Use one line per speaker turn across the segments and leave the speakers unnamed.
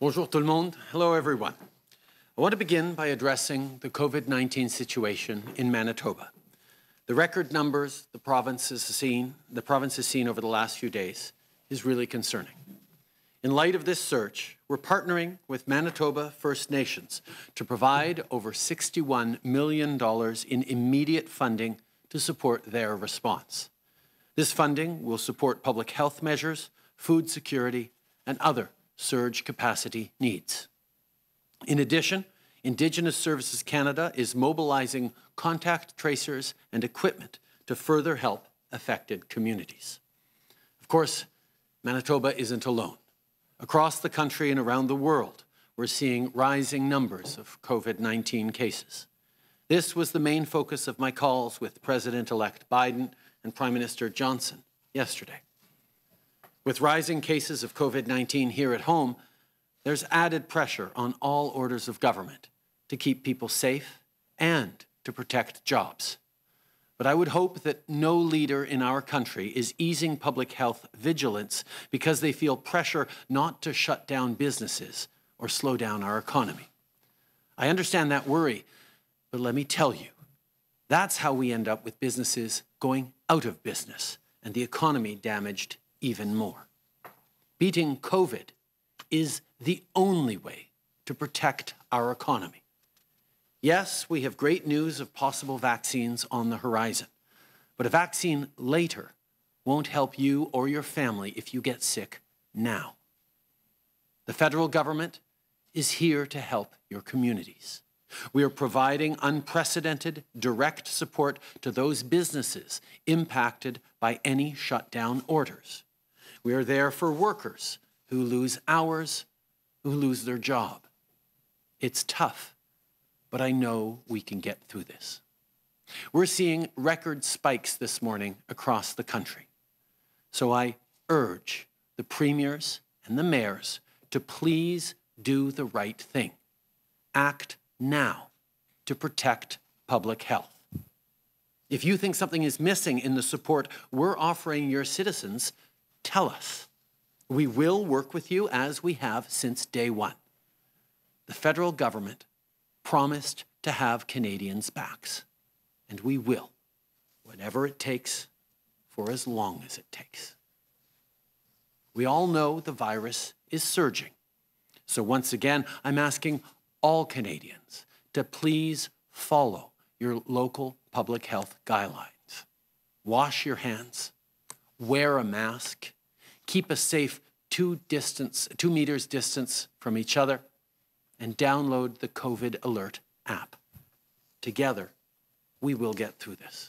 Bonjour tout le monde. Hello, everyone. I want to begin by addressing the COVID-19 situation in Manitoba. The record numbers the province has seen over the last few days is really concerning. In light of this surge, we're partnering with Manitoba First Nations to provide over $61 million in immediate funding to support their response. This funding will support public health measures, food security, and other surge capacity needs. In addition, Indigenous Services Canada is mobilizing contact tracers and equipment to further help affected communities. Of course, Manitoba isn't alone. Across the country and around the world, we're seeing rising numbers of COVID-19 cases. This was the main focus of my calls with President-elect Biden and Prime Minister Johnson yesterday. With rising cases of COVID-19 here at home, there's added pressure on all orders of government to keep people safe and to protect jobs. But I would hope that no leader in our country is easing public health vigilance because they feel pressure not to shut down businesses or slow down our economy. I understand that worry, but let me tell you, that's how we end up with businesses going out of business and the economy damaged even more. Beating COVID is the only way to protect our economy. Yes, we have great news of possible vaccines on the horizon, but a vaccine later won't help you or your family if you get sick now. The federal government is here to help your communities. We are providing unprecedented direct support to those businesses impacted by any shutdown orders. We are there for workers who lose hours, who lose their job. It's tough, but I know we can get through this. We're seeing record spikes this morning across the country. So I urge the premiers and the mayors to please do the right thing. Act now to protect public health. If you think something is missing in the support we're offering your citizens, tell us. We will work with you as we have since day one. The federal government promised to have Canadians' backs, and we will, whatever it takes, for as long as it takes. We all know the virus is surging, so once again, I'm asking all Canadians to please follow your local public health guidelines. Wash your hands, wear a mask, keep a safe 2 meters distance from each other, and download the COVID Alert app. Together, we will get through this.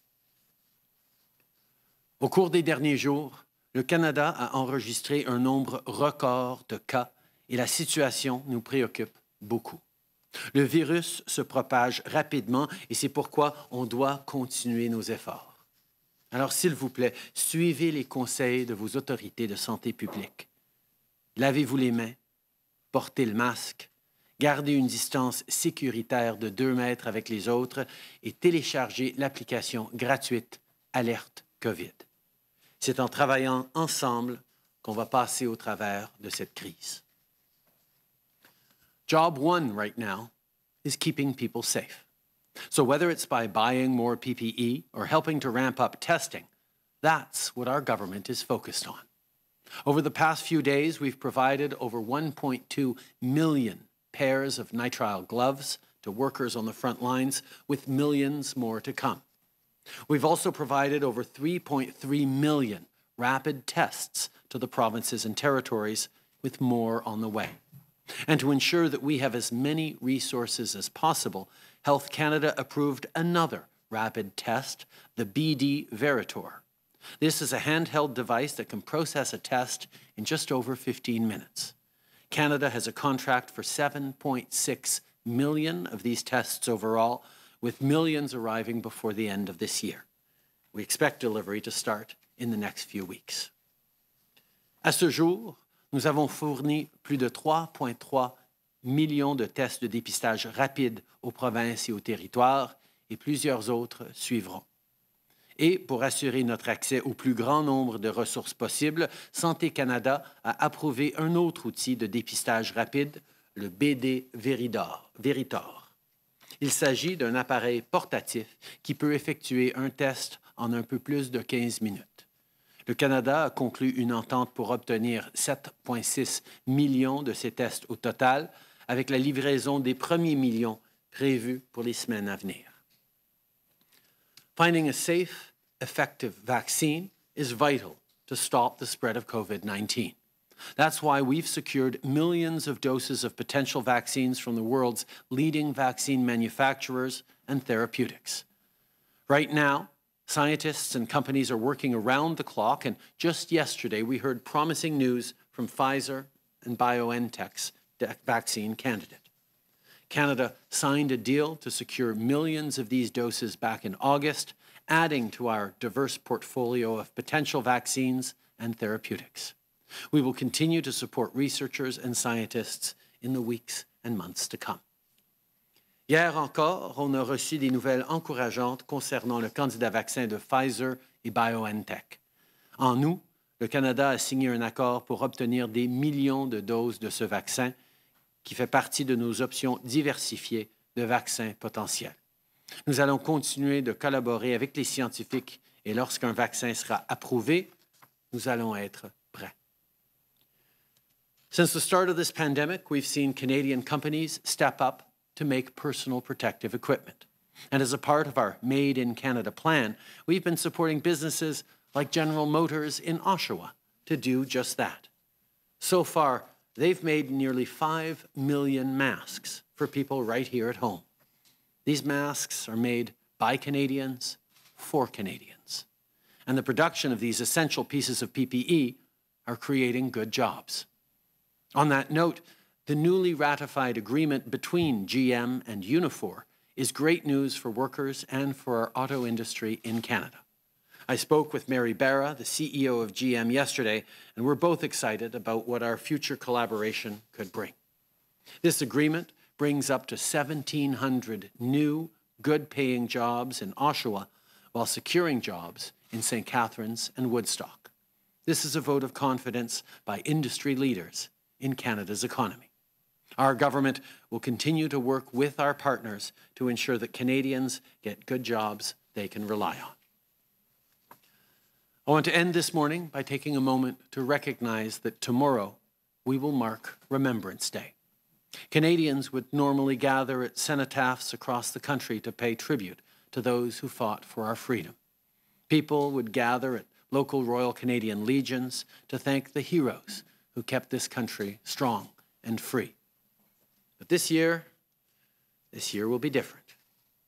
Au cours des derniers jours, le Canada a enregistré un nombre record de cas et la situation nous préoccupe beaucoup. Le virus se propage rapidement et c'est pourquoi on doit continuer nos efforts. Alors, s'il vous plaît, suivez les conseils de vos autorités de santé publique. Lavez-vous les mains, portez le masque, gardez une distance sécuritaire de 2 mètres avec les autres et téléchargez l'application gratuite Alerte COVID. C'est en travaillant ensemble qu'on va passer au travers de cette crise. Job one right now is keeping people safe. So whether it's by buying more PPE or helping to ramp up testing, that's what our government is focused on. Over the past few days, we've provided over 1.2 million pairs of nitrile gloves to workers on the front lines, with millions more to come. We've also provided over 3.3 million rapid tests to the provinces and territories, with more on the way. And to ensure that we have as many resources as possible, Health Canada approved another rapid test, the BD Veritor. This is a handheld device that can process a test in just over 15 minutes. Canada has a contract for 7.6 million of these tests overall, with millions arriving before the end of this year. We expect delivery to start in the next few weeks. À ce jour, nous avons fourni plus de 3,3 millions de tests de dépistage rapide aux provinces et aux territoires, et plusieurs autres suivront. Et pour assurer notre accès au plus grand nombre de ressources possibles, Santé Canada a approuvé un autre outil de dépistage rapide, le BD Veritor. Il s'agit d'un appareil portatif qui peut effectuer un test en un peu plus de 15 minutes. Le Canada a conclu une entente pour obtenir 7,6 millions de ces tests au total, avec la livraison des premiers millions prévus pour les semaines à venir. Finding a safe, effective vaccine is vital to stop the spread of COVID-19. That's why we've secured millions of doses of potential vaccines from the world's leading vaccine manufacturers and therapeutics. Right now, scientists and companies are working around the clock, and just yesterday we heard promising news from Pfizer and BioNTech's vaccine candidate. Canada signed a deal to secure millions of these doses back in August, adding to our diverse portfolio of potential vaccines and therapeutics. We will continue to support researchers and scientists in the weeks and months to come. Hier encore, on a reçu des nouvelles encourageantes concernant le candidat vaccin de Pfizer et BioNTech. En août, le Canada a signé un accord pour obtenir des millions de doses de ce vaccin qui fait partie de nos options diversifiées de vaccins potentiels. Nous allons continuer de collaborer avec les scientifiques et lorsqu'un vaccin sera approuvé, nous allons être prêts. Since the start of this pandemic, we've seen Canadian companies step up to make personal protective equipment. And as a part of our Made in Canada plan, we've been supporting businesses like General Motors in Oshawa to do just that. So far, they've made nearly 5 million masks for people right here at home. These masks are made by Canadians for Canadians. And the production of these essential pieces of PPE are creating good jobs. On that note, the newly ratified agreement between GM and Unifor is great news for workers and for our auto industry in Canada. I spoke with Mary Barra, the CEO of GM, yesterday, and we're both excited about what our future collaboration could bring. This agreement brings up to 1,700 new, good-paying jobs in Oshawa while securing jobs in St. Catharines and Woodstock. This is a vote of confidence by industry leaders in Canada's economy. Our government will continue to work with our partners to ensure that Canadians get good jobs they can rely on. I want to end this morning by taking a moment to recognize that tomorrow we will mark Remembrance Day. Canadians would normally gather at cenotaphs across the country to pay tribute to those who fought for our freedom. People would gather at local Royal Canadian Legions to thank the heroes who kept this country strong and free. But this year will be different.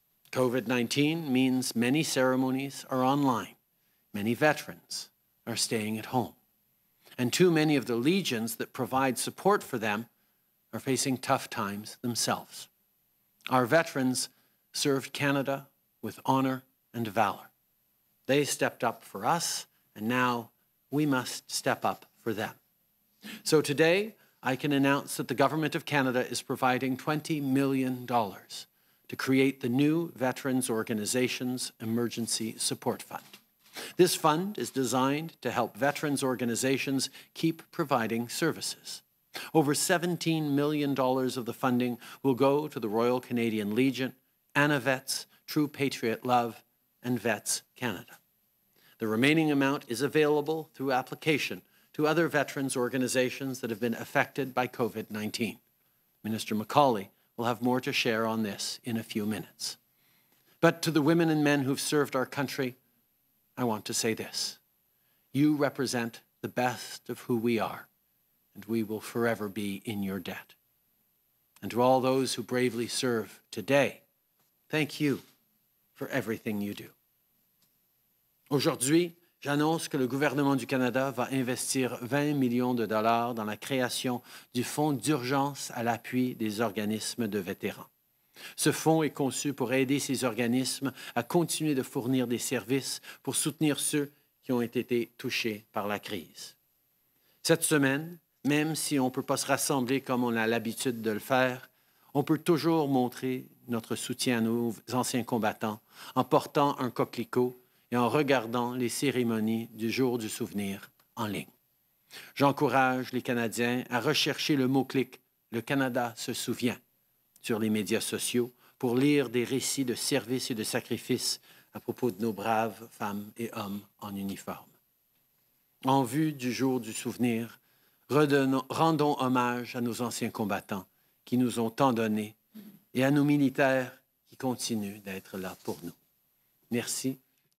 COVID-19 means many ceremonies are online. Many veterans are staying at home. And too many of the legions that provide support for them are facing tough times themselves. Our veterans served Canada with honor and valor. They stepped up for us, and now we must step up for them. So today, I can announce that the Government of Canada is providing $20 million to create the new Veterans Organizations Emergency Support Fund. This fund is designed to help veterans organizations keep providing services. Over $17 million of the funding will go to the Royal Canadian Legion, ANAVETS, True Patriot Love, and Vets Canada. The remaining amount is available through application to other veterans organizations that have been affected by COVID-19. Minister Macaulay will have more to share on this in a few minutes. But to the women and men who've served our country, I want to say this. You represent the best of who we are, and we will forever be in your debt. And to all those who bravely serve today, thank you for everything you do. Aujourd'hui, j'annonce que le gouvernement du Canada va investir 20 millions de dollars dans la création du Fonds d'urgence à l'appui des organismes de vétérans. Ce fonds est conçu pour aider ces organismes à continuer de fournir des services pour soutenir ceux qui ont été touchés par la crise. Cette semaine, même si on ne peut pas se rassembler comme on a l'habitude de le faire, on peut toujours montrer notre soutien à nos anciens combattants en portant un coquelicot et en regardant les cérémonies du jour du souvenir en ligne. J'encourage les Canadiens à rechercher le mot-clic « Le Canada se souvient » sur les médias sociaux pour lire des récits de services et de sacrifices à propos de nos braves femmes et hommes en uniforme. En vue du jour du souvenir, rendons hommage à nos anciens combattants qui nous ont tant donné et à nos militaires qui continuent d'être là pour nous. Merci